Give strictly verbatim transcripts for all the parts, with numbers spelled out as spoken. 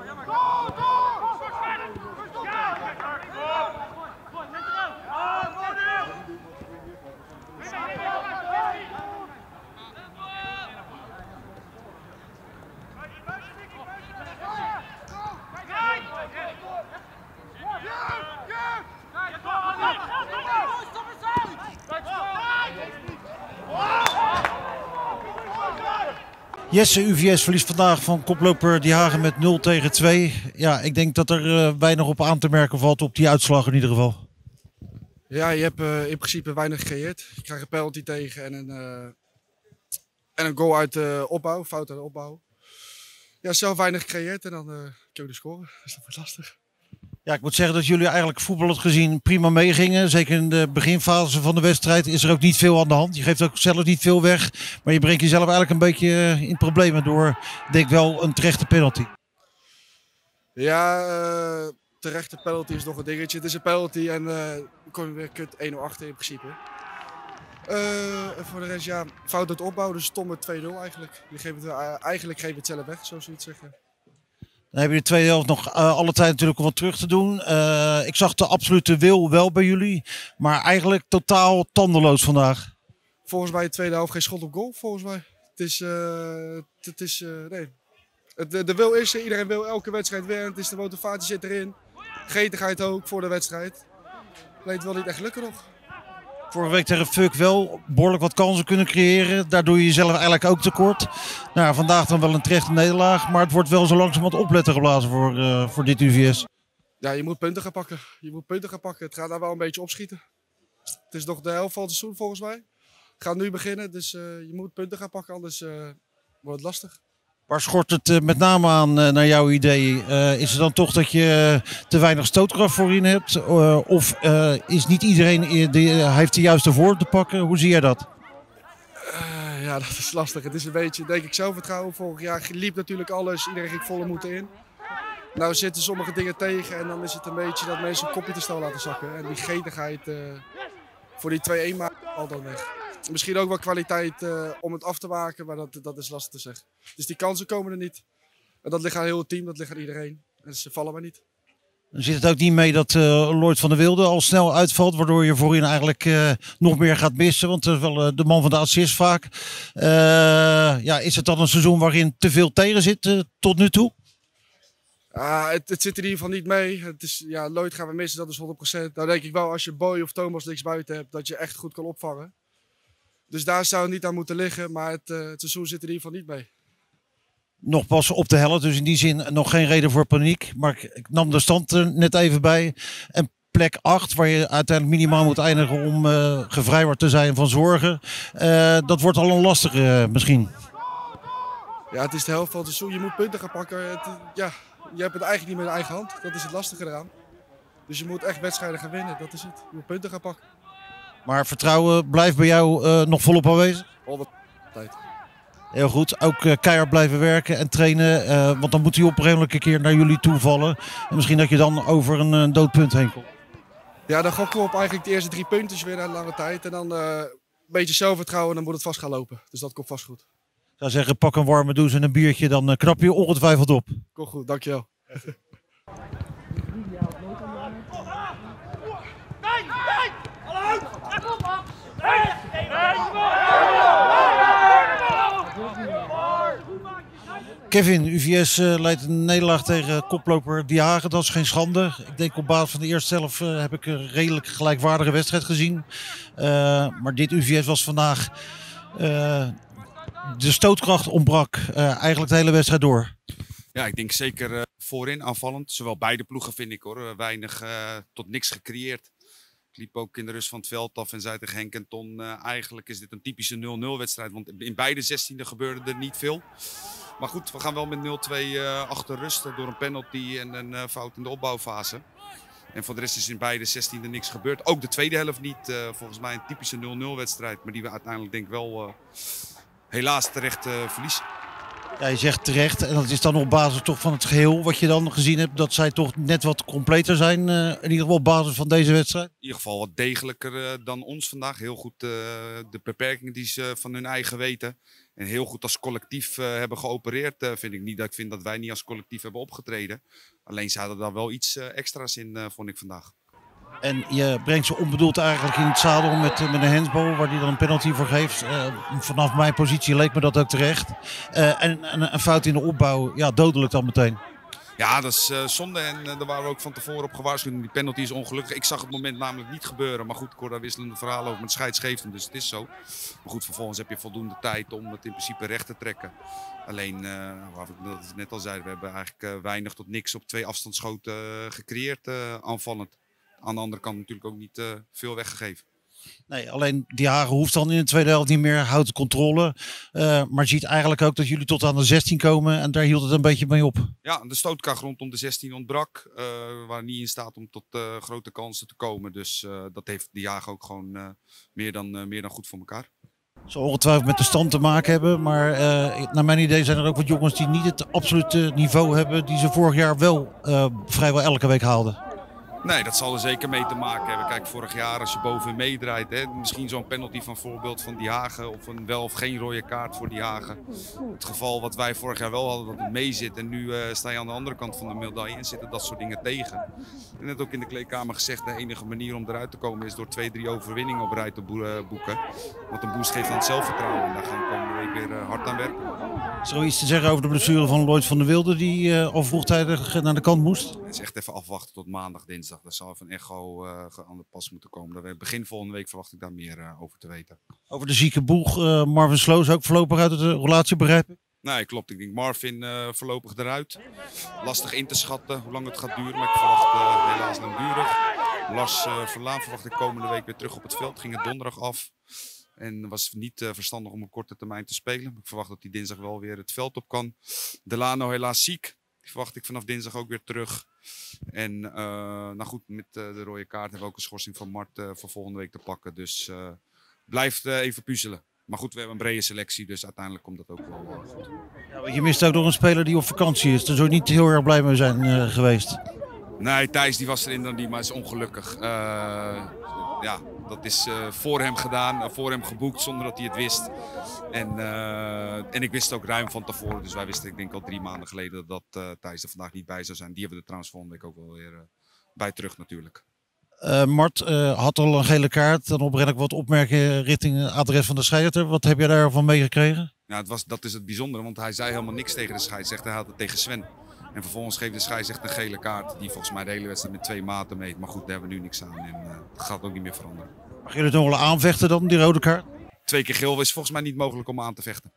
Jesse, U V S verliest vandaag van koploper Die Hagen met nul tegen twee. Ja, ik denk dat er uh, weinig op aan te merken valt op die uitslag in ieder geval. Ja, je hebt uh, in principe weinig gecreëerd. Je krijgt een penalty tegen en een, uh, en een goal uit de uh, opbouw, fout uit de opbouw. Ja, zelf weinig gecreëerd en dan uh, kun je ook de scoren. Dus dat wordt lastig. Ja, ik moet zeggen dat jullie eigenlijk voetballend gezien prima meegingen. Zeker in de beginfase van de wedstrijd is er ook niet veel aan de hand. Je geeft ook zelf niet veel weg. Maar je brengt jezelf eigenlijk een beetje in problemen door, denk ik wel, een terechte penalty. Ja, uh, terechte penalty is nog een dingetje. Het is een penalty en uh, dan kom je weer kut één nul achter in principe. Uh, en voor de rest, ja, fout uit opbouw, dus stomme twee nul eigenlijk. Je geeft het, uh, eigenlijk geef je het zelf weg, zoals je het zeggen. Dan heb je de tweede helft nog uh, alle tijd natuurlijk om wat terug te doen. Uh, ik zag de absolute wil wel bij jullie, maar eigenlijk totaal tandeloos vandaag. Volgens mij de tweede helft geen schot op goal, volgens mij. Het is, uh, het is uh, nee. Het, de, de wil is er, iedereen wil elke wedstrijd winnen. Het is de motivatie zit erin. Gretigheid ook voor de wedstrijd. Alleen het wil niet echt lukken nog. Vorige week tegen Fuck wel behoorlijk wat kansen kunnen creëren. Daar doe je jezelf eigenlijk ook tekort. Nou, vandaag dan wel een terechte nederlaag. Maar het wordt wel zo langzamerhand opletten geblazen voor, uh, voor dit U V S. Ja, je moet punten gaan pakken. Je moet punten gaan pakken. Het gaat daar wel een beetje opschieten. Het is nog de helft van het seizoen volgens mij. Het gaat nu beginnen, dus uh, je moet punten gaan pakken. Anders uh, wordt het lastig. Waar schort het uh, met name aan uh, naar jouw idee? Uh, is het dan toch dat je uh, te weinig stootkracht voorin hebt? Uh, of uh, is niet iedereen uh, de, uh, heeft de juiste voor te pakken? Hoe zie jij dat? Uh, ja, dat is lastig. Het is een beetje, denk ik, zelfvertrouwen. Vorig jaar liep natuurlijk alles. Iedereen ging volle moeten in. Nou zitten sommige dingen tegen en dan is het een beetje dat mensen een kopje te snel laten zakken. En die gretigheid uh, voor die twee een maken al dan weg. Misschien ook wel kwaliteit uh, om het af te maken, maar dat, dat is lastig te zeggen. Dus die kansen komen er niet. En dat ligt aan heel het team, dat ligt aan iedereen. En ze vallen maar niet. Dan zit het ook niet mee dat uh, Lloyd van der Wilde al snel uitvalt, waardoor je voorin eigenlijk uh, nog meer gaat missen. Want dat is wel uh, de man van de assist vaak. Uh, ja, is het dan een seizoen waarin te veel tegen zit uh, tot nu toe? Uh, het, het zit in ieder geval niet mee. Het is, ja, Lloyd gaan we missen, dat is honderd procent. Nou denk ik wel, als je Boy of Thomas links buiten hebt, dat je echt goed kan opvangen. Dus daar zou het niet aan moeten liggen, maar het, uh, het seizoen zit er in ieder geval niet mee. Nog pas op de helft, dus in die zin nog geen reden voor paniek. Maar ik, ik nam de stand er net even bij. En plek acht, waar je uiteindelijk minimaal moet eindigen om uh, gevrijwaard te zijn van zorgen. Uh, dat wordt al een lastige uh, misschien. Ja, het is de helft van het seizoen. Je moet punten gaan pakken. Het, ja, je hebt het eigenlijk niet meer in eigen hand. Dat is het lastige eraan. Dus je moet echt wedstrijden gaan winnen. Dat is het. Je moet punten gaan pakken. Maar vertrouwen blijft bij jou uh, nog volop aanwezig? honderd tijd. Heel goed. Ook uh, keihard blijven werken en trainen. Uh, want dan moet hij op een gegeven moment een keer naar jullie toevallen. En misschien dat je dan over een uh, doodpunt heen komt. Ja, dan gokken we op eigenlijk de eerste drie puntjes weer na een lange tijd. En dan uh, een beetje zelfvertrouwen en dan moet het vast gaan lopen. Dus dat komt vast goed. Ik zou zeggen, pak een warme douche en een biertje. Dan uh, knap je ongetwijfeld op. Komt goed, dankjewel. Kevin, U V S uh, leidt een nederlaag tegen koploper Die Hagen. Dat is geen schande. Ik denk op basis van de eerste helft uh, heb ik een redelijk gelijkwaardige wedstrijd gezien. Uh, maar dit U V S was vandaag... Uh, de stootkracht ontbrak uh, eigenlijk de hele wedstrijd door. Ja, ik denk zeker uh, voorin aanvallend. Zowel beide ploegen vind ik hoor. Weinig uh, tot niks gecreëerd. Ik liep ook in de rust van het veld af en zei tegen Henk en Ton, uh, eigenlijk is dit een typische nul nul wedstrijd. Want in beide zestiende gebeurde er niet veel. Maar goed, we gaan wel met nul twee uh, achter rust door een penalty en een uh, fout in de opbouwfase. En voor de rest is in beide zestiende niks gebeurd. Ook de tweede helft niet. Uh, volgens mij een typische nul nul wedstrijd. Maar die we uiteindelijk denk ik wel uh, helaas terecht uh, verliezen. Ja, je zegt terecht. En dat is dan op basis toch van het geheel wat je dan gezien hebt. Dat zij toch net wat completer zijn. Uh, in ieder geval op basis van deze wedstrijd. In ieder geval wat degelijker uh, dan ons vandaag. Heel goed uh, de beperkingen die ze uh, van hun eigen weten. En heel goed als collectief uh, hebben geopereerd. Uh, vind ik niet dat ik vind dat wij niet als collectief hebben opgetreden. Alleen ze hadden daar wel iets uh, extra's in, uh, vond ik vandaag. En je brengt ze onbedoeld eigenlijk in het zadel met, met een handsbal, waar hij dan een penalty voor geeft. Uh, vanaf mijn positie leek me dat ook terecht. Uh, en, en een fout in de opbouw, ja, dodelijk dan meteen. Ja, dat is uh, zonde en uh, daar waren we ook van tevoren op gewaarschuwd. Die penalty is ongelukkig. Ik zag het moment namelijk niet gebeuren. Maar goed, ik hoor daar wisselende verhalen over. Met scheids geeft hem, dus het is zo. Maar goed, vervolgens heb je voldoende tijd om het in principe recht te trekken. Alleen, uh, wat ik net al zei, we hebben eigenlijk uh, weinig tot niks op twee afstandsschoten uh, gecreëerd uh, aanvallend. Aan de andere kant natuurlijk ook niet uh, veel weggegeven. Nee, alleen Die Hagen hoeft dan in de tweede helft niet meer, houdt de controle. Uh, maar je ziet eigenlijk ook dat jullie tot aan de zestien komen en daar hield het een beetje mee op. Ja, de stootkracht rondom de zestien ontbrak. Uh, waar niet in staat om tot uh, grote kansen te komen. Dus uh, dat heeft Die Hagen ook gewoon uh, meer, dan, uh, meer dan goed voor elkaar. Zal ongetwijfeld met de stand te maken hebben. Maar uh, naar mijn idee zijn er ook wat jongens die niet het absolute niveau hebben die ze vorig jaar wel uh, vrijwel elke week haalden. Nee, dat zal er zeker mee te maken hebben. Kijk, vorig jaar als je bovenin meedraait, hè, misschien zo'n penalty van voorbeeld van Die Hagen of een wel of geen rode kaart voor Die Hagen. Het geval wat wij vorig jaar wel hadden, dat het mee zit en nu uh, sta je aan de andere kant van de medaille en zitten dat soort dingen tegen. En net ook in de kleedkamer gezegd, de enige manier om eruit te komen is door twee, drie overwinningen op rij te boeken. Want een boost geeft aan het zelfvertrouwen en daar gaan we komende week weer uh, hard aan werken. Zoiets te zeggen over de blessure van Lloyd van der Wilde die uh, al vroegtijdig naar de kant moest? Het is echt even afwachten tot maandag, dinsdag. Daar zal even een echo uh, aan de pas moeten komen. Daar, begin volgende week verwacht ik daar meer uh, over te weten. Over de zieke boeg, uh, Marvin Sloos ook voorlopig uit de relatie, begrijp ik? Nee, klopt. Ik denk Marvin uh, voorlopig eruit. Lastig in te schatten hoe lang het gaat duren, maar ik verwacht uh, helaas langdurig. Lars uh, Verlaan verwacht ik komende week weer terug op het veld. Ging het donderdag af. En was niet uh, verstandig om op korte termijn te spelen. Ik verwacht dat hij dinsdag wel weer het veld op kan. Delano helaas ziek. Die verwacht ik vanaf dinsdag ook weer terug. En uh, nou goed, met uh, de rode kaart hebben we ook een schorsing van Mart uh, voor volgende week te pakken. Dus uh, blijft uh, even puzzelen. Maar goed, we hebben een brede selectie, dus uiteindelijk komt dat ook wel uh, goed. Ja, je mist ook nog een speler die op vakantie is. Daar zou je niet heel erg blij mee zijn uh, geweest. Nee, Thijs die was erin dan die, maar is ongelukkig. Uh, ja, dat is uh, voor hem gedaan, uh, voor hem geboekt zonder dat hij het wist. En, uh, en ik wist het ook ruim van tevoren, dus wij wisten ik denk al drie maanden geleden dat uh, Thijs er vandaag niet bij zou zijn. Die hebben we er trouwens volgende week ook wel weer uh, bij terug natuurlijk. Uh, Mart uh, had al een gele kaart, dan opren ik wat opmerkingen richting het adres van de scheidsrechter. Wat heb jij daarvan meegekregen? Ja, het was, dat is het bijzondere, want hij zei helemaal niks tegen de scheidsrechter, hij had het tegen Sven. En vervolgens geeft de scheidsrechter een gele kaart die volgens mij de hele wedstrijd met twee maten meet. Maar goed, daar hebben we nu niks aan en uh, dat gaat ook niet meer veranderen. Mag jullie het nog wel aanvechten dan, die rode kaart? Twee keer geel is volgens mij niet mogelijk om aan te vechten.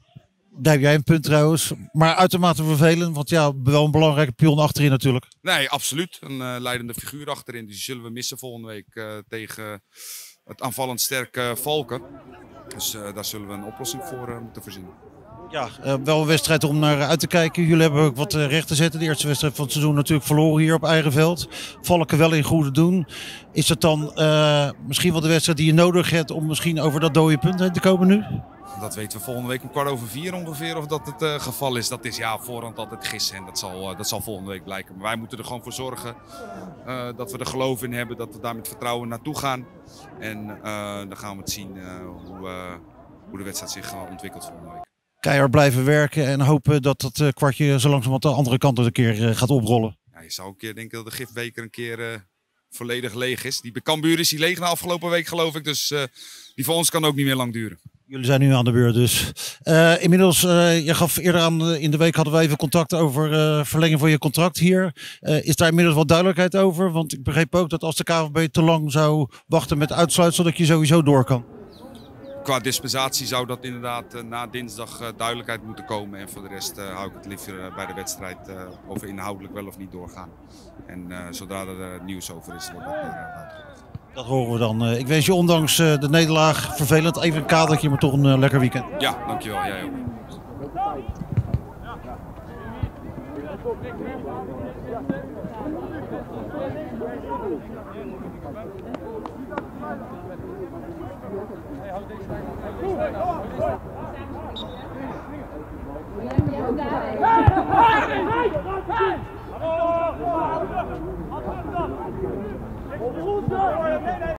Daar heb jij een punt trouwens, maar uitermate vervelend, want ja, wel een belangrijke pion achterin natuurlijk. Nee, absoluut. Een uh, leidende figuur achterin, dus die zullen we missen volgende week uh, tegen het aanvallend sterke Valken. Dus uh, daar zullen we een oplossing voor uh, moeten verzinnen. Ja, uh, wel een wedstrijd om naar uit te kijken. Jullie hebben ook wat uh, recht te zetten. De eerste wedstrijd van het seizoen natuurlijk verloren hier op eigen veld. Valken wel in goede doen. Is dat dan uh, misschien wel de wedstrijd die je nodig hebt om misschien over dat dode punt heen te komen nu? Dat weten we volgende week om kwart over vier ongeveer of dat het uh, geval is. Dat is ja voorhand altijd gissen en dat zal, uh, dat zal volgende week blijken. Maar wij moeten er gewoon voor zorgen uh, dat we er geloof in hebben. Dat we daar met vertrouwen naartoe gaan. En uh, dan gaan we het zien uh, hoe, uh, hoe de wedstrijd zich uh, ontwikkelt volgende week. Keihard blijven werken en hopen dat dat uh, kwartje zo langzamerhand de andere kant een keer uh, gaat oprollen. Ja, je zou een keer denken dat de gifbeker een keer uh, volledig leeg is. Die bij Cambuur is die leeg na afgelopen week geloof ik. Dus uh, die voor ons kan ook niet meer lang duren. Jullie zijn nu aan de beurt dus. Uh, inmiddels, uh, je gaf eerder aan uh, in de week hadden we even contact over uh, verlenging van je contract hier. Uh, is daar inmiddels wat duidelijkheid over? Want ik begreep ook dat als de K V B te lang zou wachten met uitsluitsel dat je sowieso door kan. Qua dispensatie zou dat inderdaad uh, na dinsdag uh, duidelijkheid moeten komen. En voor de rest uh, hou ik het liever uh, bij de wedstrijd uh, over inhoudelijk wel of niet doorgaan. En uh, zodra er uh, nieuws over is, wordt dat weer uh, uitgelegd. Dat horen we dan. Uh, ik wens je ondanks uh, de nederlaag vervelend even een kadertje, maar toch een uh, lekker weekend. Ja, dankjewel. Jij ook. Hey!